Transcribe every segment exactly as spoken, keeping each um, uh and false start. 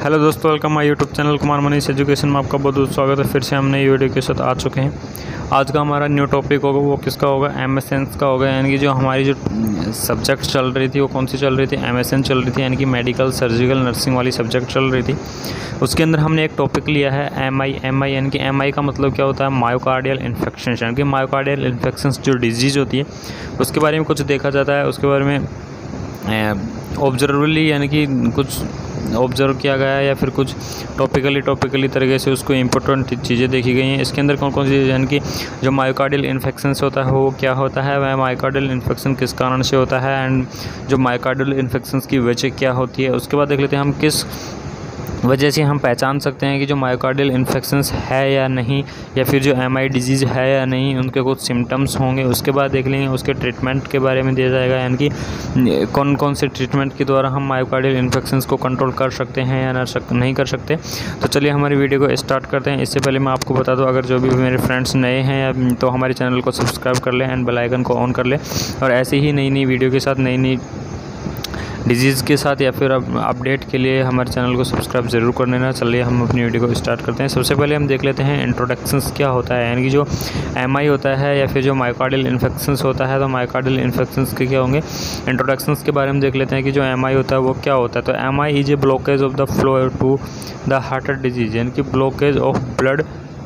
Hello दोस्तों, welcome my YouTube channel Kumar Manish education में आपका बहुत बहुत स्वागत है। फिर से हम नई वीडियो के साथ आ चुके हैं। आज का हमारा न्यू टॉपिक होगा वो किसका होगा, एमएसएन का होगा। यानी कि जो हमारी जो सब्जेक्ट चल रही थी वो कौन सी चल रही थी, एमएसएन चल रही थी, यानी कि मेडिकल सर्जिकल नर्सिंग वाली सब्जेक्ट चल रही थी। उसके अंदर हमने एक टॉपिक लिया है एम आई एम आई यानी कि एम आई का मतलब क्या होता है, मायोकार्डियल इन्फेक्शन। यानी कि मायोकार्डियल इन्फेक्शन जो डिजीज़ होती है उसके बारे में कुछ देखा जाता है, उसके बारे में ऑब्जर्वली यानी कि कुछ ऑब्जर्व किया गया है या फिर कुछ टॉपिकली टॉपिकली तरीके से उसको इम्पोर्टेंट चीज़ें देखी गई हैं। इसके अंदर कौन कौन सी, यानी कि जो मायोकार्डियल इन्फेक्शन होता है वो क्या होता है, वह मायोकार्डियल इन्फेक्शन किस कारण से होता है, एंड जो मायोकार्डियल इन्फेक्शन की वजह क्या होती है। उसके बाद देख लेते हैं हम किस वजह से हम पहचान सकते हैं कि जो मायोकार्डियल इन्फेक्शंस है या नहीं, या फिर जो एम आई डिजीज़ है या नहीं, उनके कुछ सिम्टम्स होंगे। उसके बाद देख लेंगे उसके ट्रीटमेंट के बारे में दिया जाएगा, यानी कि कौन कौन से ट्रीटमेंट के द्वारा हम मायोकार्डियल इन्फेक्शंस को कंट्रोल कर सकते हैं या ना सक, नहीं कर सकते। तो चलिए हमारी वीडियो को स्टार्ट करते हैं। इससे पहले मैं आपको बता दूँ, अगर जो भी मेरे फ्रेंड्स नए हैं तो हमारे चैनल को सब्सक्राइब कर लें एंड बेल आइकन को ऑन कर लें, और ऐसे ही नई नई वीडियो के साथ, नई नई डिजीज़ के साथ या फिर अपडेट के लिए हमारे चैनल को सब्सक्राइब ज़रूर कर लेना। चलिए हम अपनी वीडियो को स्टार्ट करते हैं। सबसे पहले हम देख लेते हैं इंट्रोडक्शंस क्या होता है, यानी कि जो एमआई होता है या फिर जो मायोकार्डियल इन्फेक्शंस होता है, तो मायोकार्डियल इन्फेक्शंस के क्या होंगे, इंट्रोडक्शंस के बारे में देख लेते हैं कि जो एमआई होता है वो क्या होता है। तो MI is a blockage of the flow to the heart disease, यानी कि ब्लॉकेज ऑफ ब्लड,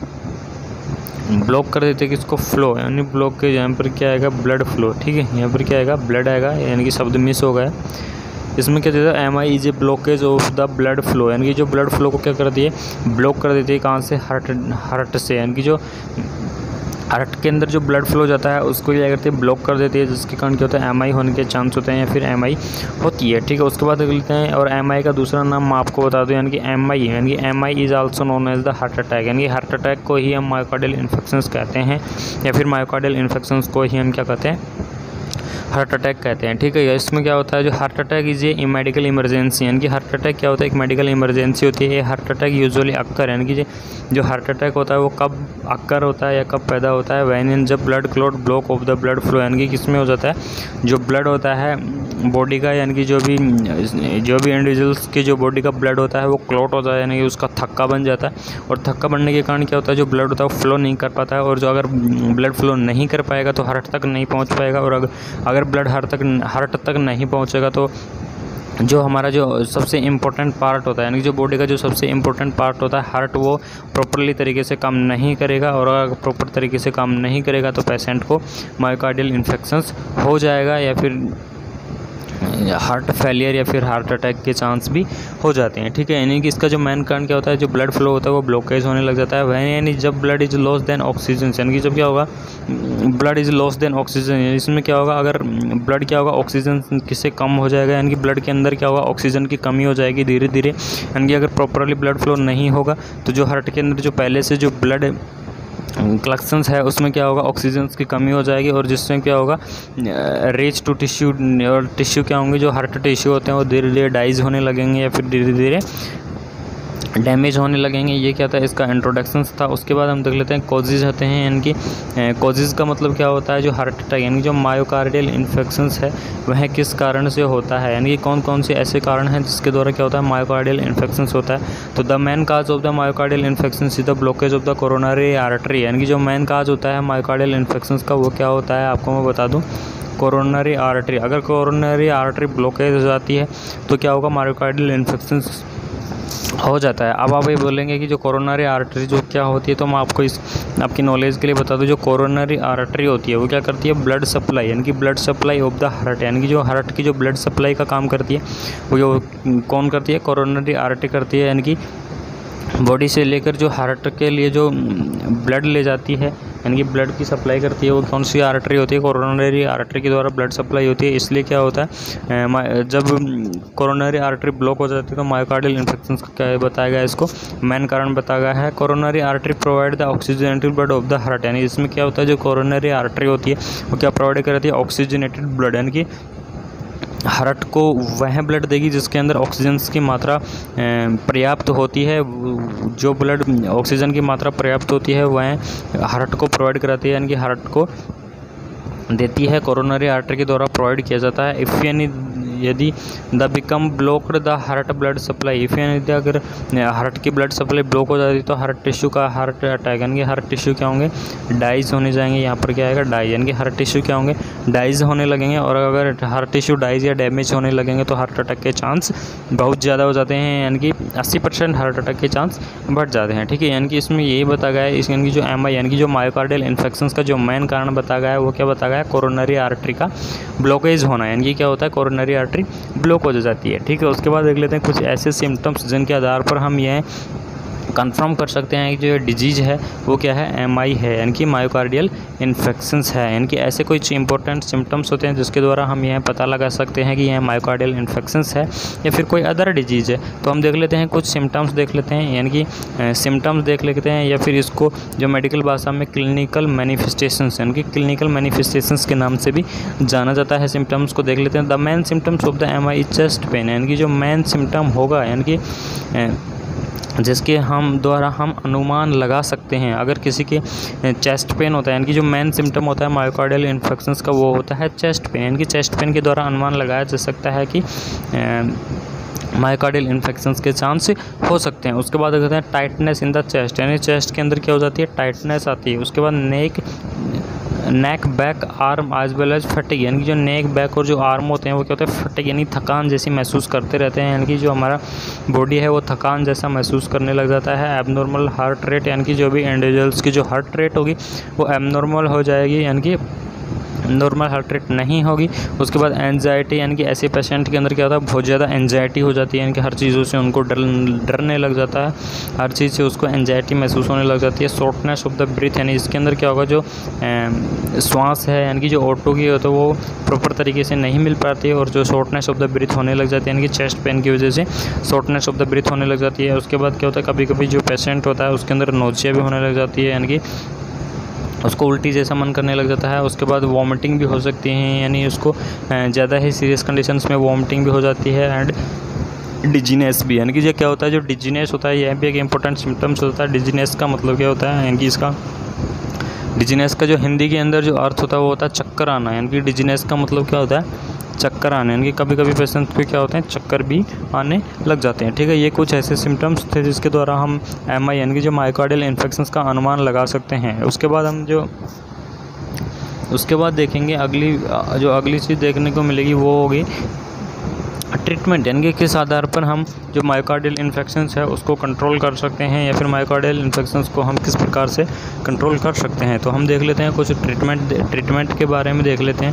ब्लॉक कर देते हैं किसको, फ्लो, यानी ब्लॉकेज यहाँ पर क्या आएगा, ब्लड फ्लो। ठीक है, यहाँ पर क्या आएगा, ब्लड आएगा, यानी कि शब्द मिस हो गया। इसमें क्या देता है, M I is a blockage of the blood flow, यानी कि जो ब्लड फ्लो को क्या करती है, ब्लॉक कर देती है। कहाँ से, हार्ट हार्ट से, यानी कि जो हार्ट के अंदर जो ब्लड फ्लो जाता है उसको क्या करती है, ब्लॉक कर देती है, जिसके कारण क्या होता है, एम आई होने के चांस होते हैं या फिर एम आई होती है। ठीक है, उसके बाद देख लेते हैं। और एम आई का दूसरा नाम मैं आपको बता दूं, यानी कि एम आई यानी कि M I is also known as the heart attack, यानी कि हार्ट अटैक को ही हम मायोकार्डियल इन्फेक्शंस कहते हैं, या फिर मायोकार्डियल इन्फेक्शंस को ही हम क्या कहते हैं, हार्ट अटैक कहते हैं। ठीक है, इसमें क्या होता है, जो heart attack is a medical emergency, यानी कि हार्ट अटैक क्या होता है, एक मेडिकल इमरजेंसी होती है। ये हार्ट अटैक यूजुअली अक्कर, यानी कि जो हार्ट अटैक होता है वो कब अक्कर होता है या कब पैदा होता है, वैन जब blood clot block of the blood flow, यानी कि किसमें हो जाता है, जो ब्लड होता है बॉडी का, यानी कि जो भी जो भी इंडिविजुअल्स की जो बॉडी का ब्लड होता है वो क्लॉट होता है, यानी कि उसका थक्का बन जाता है। और थक्का बनने के कारण क्या होता है, जो ब्लड होता है वो फ्लो नहीं कर पाता है, और जो अगर ब्लड फ्लो नहीं कर पाएगा तो हार्ट तक नहीं पहुँच पाएगा, और अगर अगर ब्लड हार्ट तक हार्ट तक नहीं पहुँचेगा तो जो हमारा जो सबसे इम्पोर्टेंट पार्ट होता है, यानी जो बॉडी का जो सबसे इम्पोर्टेंट पार्ट होता है हार्ट, वो प्रॉपरली तरीके से काम नहीं करेगा, और अगर प्रॉपर तरीके से काम नहीं करेगा तो पेशेंट को मायोकार्डियल इन्फेक्शंस हो जाएगा, या फिर हार्ट फेलियर या फिर हार्ट अटैक के चांस भी हो जाते हैं। ठीक है, यानी कि इसका जो मेन कारण क्या होता है, जो ब्लड फ्लो होता है वो ब्लॉकेज होने लग जाता है। वह यानी जब blood is loss then oxygen, यानी कि जब क्या होगा, blood is loss then oxygen, इसमें क्या होगा, अगर ब्लड क्या होगा, ऑक्सीजन किससे कम हो जाएगा, यानी कि ब्लड के अंदर क्या होगा, ऑक्सीजन की कमी हो जाएगी धीरे धीरे। यानी कि अगर प्रॉपरली ब्लड फ्लो नहीं होगा तो जो हार्ट के अंदर जो पहले से जो ब्लड कलेक्शंस है उसमें क्या होगा, ऑक्सीजन की कमी हो जाएगी, और जिसमें क्या होगा, रीच टू टिश्यू, और टिश्यू क्या होंगे, जो हार्ट टिश्यू होते हैं वो धीरे धीरे डाइज होने लगेंगे या फिर धीरे धीरे डैमेज होने लगेंगे। ये क्या था, इसका इंट्रोडक्शन था। उसके बाद हम देख लेते हैं कॉजेज होते हैं, यानी कि कॉजेज का मतलब क्या होता है, जो हार्ट अटैक यानी जो मायोकार्डियल इन्फेक्शंस है वह किस कारण से होता है, यानी कि कौन कौन से ऐसे कारण हैं जिसके द्वारा क्या होता है, मायोकार्डियल इन्फेक्शंस होता है। तो the main cause of the myocardial infections is the blockage of the coronary artery, यानी कि जो मेन काज होता है मायोकार्डियल इन्फेक्शंस का वो क्या होता है, आपको मैं बता दूँ, कोरोनरी आर्टरी। अगर कोरोनरी आर्टरी ब्लॉकेज हो जाती है तो क्या होगा, मायोकार्डियल इन्फेक्शंस हो जाता है। अब आप ये बोलेंगे कि जो कोरोनरी आर्टरी जो क्या होती है, तो मैं आपको इस आपकी नॉलेज के लिए बता दूं, जो कोरोनरी आर्टरी होती है वो क्या करती है, ब्लड सप्लाई, यानी कि blood supply of the heart, यानी कि जो हार्ट की जो ब्लड सप्लाई का काम करती है वो जो कौन करती है, कोरोनरी आर्टरी करती है। यानी कि बॉडी से लेकर जो हार्ट के लिए जो ब्लड ले जाती है, यानी कि ब्लड की सप्लाई करती है, वो कौन सी आर्टरी होती है, कोरोनरी आर्टरी के द्वारा ब्लड सप्लाई होती है। इसलिए क्या होता है, जब कोरोनरी आर्टरी ब्लॉक हो जाती है तो मायोकार्डियल इन्फेक्शन का क्या बताया गया है, इसको मेन कारण बताया गया है। Coronary artery provide the oxygenated blood of the heart, यानी इसमें क्या होता है, जो कोरोनरी आर्टरी होती है वो क्या प्रोवाइड करती है, ऑक्सीजनेटेड ब्लड, यानी कि हार्ट को वह ब्लड देगी जिसके अंदर ऑक्सीजन की मात्रा पर्याप्त होती है। जो ब्लड ऑक्सीजन की मात्रा पर्याप्त होती है वह हार्ट को प्रोवाइड कराती है, यानी कि हार्ट को देती है, कोरोनरी आर्टरी के द्वारा प्रोवाइड किया जाता है। इफ़ यानी यदि the become blocked the heart blood supply, if यानी अगर हार्ट की ब्लड सप्लाई ब्लॉक हो जाती है तो हार्ट टिश्यू का हार्ट अटैक यानी कि हार्ट टिश्यू क्या होंगे, डाइज होने जाएंगे। यहाँ पर क्या आएगा, डाई, यानी कि हार्ट टिश्यू क्या होंगे, डाइज होने लगेंगे। और अगर हार्ट टिश्यू डाइज या डैमेज होने लगेंगे तो हार्ट अटैक के चांस बहुत ज़्यादा हो जाते हैं, यानी कि अस्सी परसेंट हार्ट अटैक के चांस बढ़ जाते हैं। ठीक है, यानी कि इसमें यही बताया गया है, इस यानी कि जो एम आई यानी कि जो मायोकार्डियल इन्फेक्शंस का जो मेन कारण बताया गया है वो क्या बताया गया है, कोरोनरी आर्टरी का ब्लॉकेज होना, यानी कि क्या होता है, कोरोनरी आर्टरी ब्लॉक हो जाती है। ठीक है, उसके बाद देख लेते हैं कुछ ऐसे सिम्टम्स जिनके आधार पर हम यह कंफर्म कर सकते हैं कि जो डिजीज़ है वो क्या है, एम आई है, यानी कि मायोकार्डियल इन्फेक्शंस है। यानी कि ऐसे कुछ इंपॉर्टेंट सिम्टम्स होते हैं जिसके द्वारा हम यह पता लगा सकते हैं कि यह मायोकार्डियल इन्फेक्शंस है या फिर कोई अदर डिजीज़ है। तो हम देख लेते हैं कुछ सिम्टम्स देख लेते हैं, यानी कि सिम्टम्स देख लेते हैं, या फिर इसको जो मेडिकल भाषा में क्लिनिकल मैनिफेस्टेशंस यानी कि क्लिनिकल मैनिफेस्टेशंस के नाम से भी जाना जाता है। सिम्टम्स को देख लेते हैं। The main symptoms of the M I chest pain, यानी कि जो मेन सिम्टम होगा, यानी कि जिसके हम द्वारा हम अनुमान लगा सकते हैं, अगर किसी के चेस्ट पेन होता है, यानी कि जो मेन सिम्टम होता है मायोकार्डियल इन्फेक्शंस का वो होता है चेस्ट पेन, यानी कि चेस्ट पेन के द्वारा अनुमान लगाया जा सकता है कि मायोकार्डियल इन्फेक्शंस के चांस हो सकते हैं। उसके बाद कहते हैं टाइटनेस इन द चेस्ट, यानी चेस्ट के अंदर क्या हो जाती है, टाइटनेस आती है। उसके बाद neck neck back arm as well as fatigue, यानी कि जो नेक बैक और जो आर्म होते हैं वो क्या होते हैं, फटिग यानी थकान जैसी महसूस करते रहते हैं, यानी कि जो हमारा बॉडी है वो थकान जैसा महसूस करने लग जाता है। एबनॉर्मल हार्ट रेट, यानी कि जो भी इंडिविजुअल्स की जो हार्ट रेट होगी वो एबनॉर्मल हो जाएगी, यानी कि नॉर्मल हार्ट रेट नहीं होगी। उसके बाद एंजाइटी, यानी कि ऐसे पेशेंट के अंदर क्या होता है, बहुत ज़्यादा एंजाइटी हो जाती है, यानी कि हर चीज़ों से उनको डर डरने लग जाता है, हर चीज़ से उसको एंजाइटी महसूस होने लग जाती है। शॉर्टनेस ऑफ द ब्रीथ, यानी इसके अंदर क्या होगा, जो श्वास है यानी कि जो ऑटो की हो तो वो प्रॉपर तरीके से नहीं मिल पाती है, और जो शॉर्टनेस ऑफ द ब्रीथ होने लग जाती है, यानी कि चेस्ट पेन की वजह से शॉर्टनेस ऑफ द ब्रीथ होने लग जाती है। उसके बाद क्या होता है, कभी कभी जो पेशेंट होता है उसके अंदर नोजिया भी होने लग जाती है, यानी कि उसको उल्टी जैसा मन करने लग जाता है। उसके बाद वॉमिटिंग भी हो सकती है, यानी उसको ज़्यादा ही सीरियस कंडीशंस में वॉमिटिंग भी हो जाती है। एंड डिजीनेस भी, यानी कि ये क्या होता है, जो डिजीनेस होता है यह भी एक इंपॉर्टेंट सिम्टम्स होता है। डिजीनेस का मतलब क्या होता है, यानी कि इसका डिजीनेस का जो हिंदी के अंदर जो अर्थ होता है वो होता है चक्कर आना, यानी कि डिजीनेस का मतलब क्या होता है, चक्कर आने, यानी कि कभी कभी पेशेंट को क्या होते हैं, चक्कर भी आने लग जाते हैं। ठीक है, ये कुछ ऐसे सिम्टम्स थे जिसके द्वारा हम एम आई यानी कि जो मायोकार्डियल इन्फेक्शंस का अनुमान लगा सकते हैं। उसके बाद हम जो उसके बाद देखेंगे अगली जो अगली चीज़ देखने को मिलेगी वो होगी ट्रीटमेंट, यानी कि किस आधार पर हम जो मायोकार्डियल इन्फेक्शंस है उसको कंट्रोल कर सकते हैं, या फिर मायोकार्डियल इन्फेक्शंस को हम किस प्रकार से कंट्रोल कर सकते हैं। तो हम देख लेते हैं कुछ ट्रीटमेंट ट्रीटमेंट के बारे में देख लेते हैं,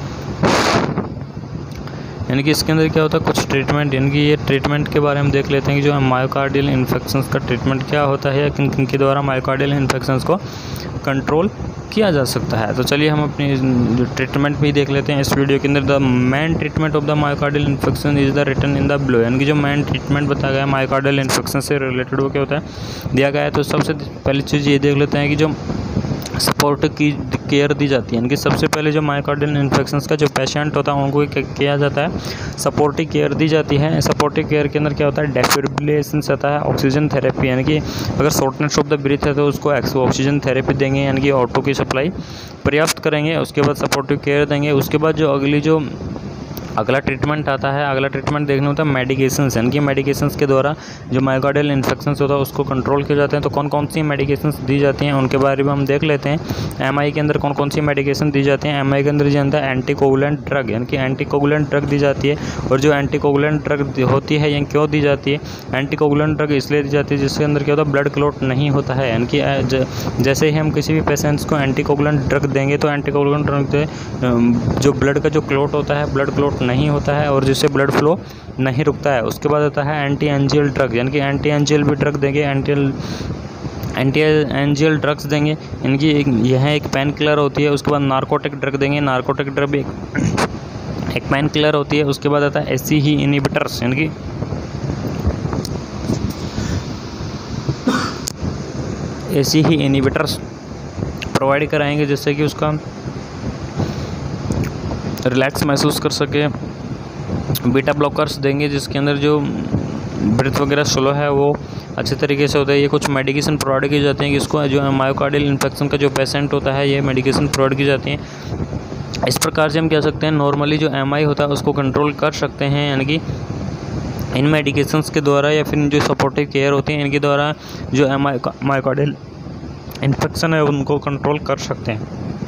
यानी कि इसके अंदर क्या होता है कुछ ट्रीटमेंट, यानी कि ये ट्रीटमेंट के बारे में देख लेते हैं कि जो मायोकार्डियल इन्फेक्शंस का ट्रीटमेंट क्या होता है, या किन किन के द्वारा मायोकार्डियल इन्फेक्शंस को कंट्रोल किया जा सकता है। तो चलिए हम अपनी जो ट्रीटमेंट भी देख लेते हैं इस वीडियो के अंदर। The main treatment of the myocardial infection is the written in the blow, यानी कि जो मेन ट्रीटमेंट बताया गया है मायोकार्डियल इन्फेक्शन से रिलेटेड वो क्या होता है, दिया गया है। तो सबसे पहली चीज़ ये देख लेते हैं कि जो सपोर्ट की केयर दी जाती है, यानी कि सबसे पहले जो मायोकार्डियल इन्फेक्शंस का जो पेशेंट होता है उनको किया जाता है सपोर्टिव केयर दी जाती है। सपोर्टिव केयर के अंदर क्या होता है, डेफिब्रिलेशन आता है, ऑक्सीजन थेरेपी, यानी कि अगर शॉर्टनेस ऑफ द ब्रीथ है तो उसको ऑक्सीजन थेरेपी देंगे, यानी कि ऑटो की सप्लाई पर्याप्त करेंगे। उसके बाद सपोर्टिव केयर देंगे। उसके बाद जो अगली जो अगला ट्रीटमेंट आता है, अगला ट्रीटमेंट देखने होता है मेडिकेशंस, यानी कि मेडिकेशंस के द्वारा जो मायोकार्डियल इन्फेक्शंस होता है उसको कंट्रोल किए जाते हैं। तो कौन कौन सी मेडिकेशंस दी जाती हैं उनके बारे में हम देख लेते हैं। एमआई के अंदर कौन कौन सी मेडिकेशन दी जाती हैं। एमआई के अंदर जो है एंटीकोगुलेंट ड्रग, यानी कि एंटीकोगुलेंट ड्रग दी जाती है। और जो एंटीकोगुलेंट ड्रग होती है ये क्यों दी जाती है, एंटीकोगुलेंट ड्रग इसलिए दी जाती है जिसके अंदर क्या होता है, ब्लड क्लॉट नहीं होता है। यानी कि जैसे ही हम किसी भी पेशेंट्स को एंटीकोगुलेंट ड्रग देंगे तो एंटीकोगुलेंट ड्रग से जो ब्लड का जो क्लॉट होता है ब्लड क्लॉट नहीं होता है और जिससे ब्लड फ्लो नहीं रुकता है। उसके बाद आता है एंटी एंजियल ड्रग, यानी कि एंटी एंजियल भी ड्रग देंगे, एंटी एंटी एंजियल ड्रग्स देंगे, इनकी यह एक पेन किलर होती है। उसके बाद नार्कोटिक ड्रग देंगे, नार्कोटिक ड्रग भी एक, एक पेन किलर होती है। उसके बाद आता है एसी ही इनहिबिटर्स, यानी कि एसी ही इनहिबिटर्स प्रोवाइड कराएंगे जिससे कि उसका रिलैक्स महसूस कर सके। बीटा ब्लॉकर्स देंगे जिसके अंदर जो ब्रीथ वगैरह स्लो है वो अच्छे तरीके से होता है। ये कुछ मेडिकेशन प्रोवाइड की जाती हैं, इसको जो मायोकार्डियल इन्फेक्शन का जो पेशेंट होता है ये मेडिकेशन प्रोवाइड की जाती हैं इस प्रकार से हम कह सकते हैं नॉर्मली जो एम आई होता है उसको कंट्रोल कर सकते हैं, यानी कि इन मेडिकेशंस के द्वारा या फिर जो सपोर्टिव केयर होते हैं इनके द्वारा जो एम आई मायोकार्डियल इन्फेक्शन है उनको कंट्रोल कर सकते हैं।